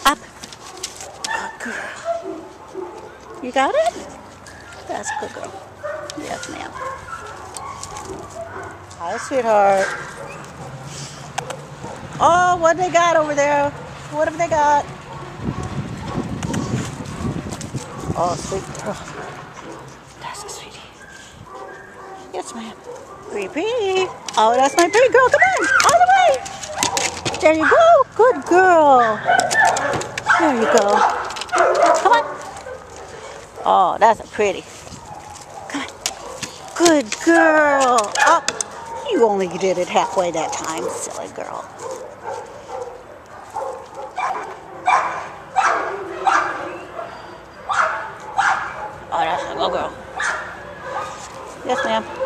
Up. Good girl. You got it? That's a good girl. Yes, ma'am. Hi, sweetheart. Oh, what they got over there? What have they got? Oh, sweet girl. That's a sweetie. Yes, ma'am. Creepy. Oh, that's my pretty girl. Come on. All the way. There you go. Good girl. There you go. Come on. Oh, that's a pretty. Come on. Good girl. Oh, you only did it halfway that time, silly girl. Oh, that's a good girl. Yes, ma'am.